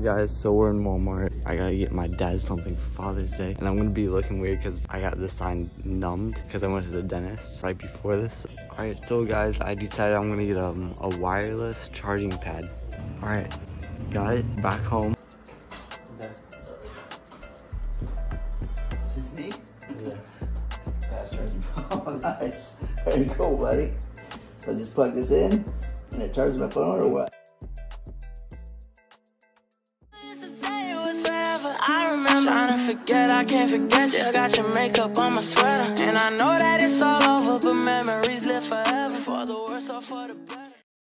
Alright guys, so we're in Walmart. I gotta get my dad something for Father's Day. And I'm gonna be looking weird because I got this sign numbed because I went to the dentist right before this. Alright, so guys, I decided I'm gonna get a wireless charging pad. Alright, got it, back home. It's me? Yeah. Fast charging. Oh, nice. Very cool, buddy. So I just plug this in and it charges my phone or what? I remember trying to forget, I can't forget you. Got your makeup on my sweater, and I know that it's all over, but memories live forever. For the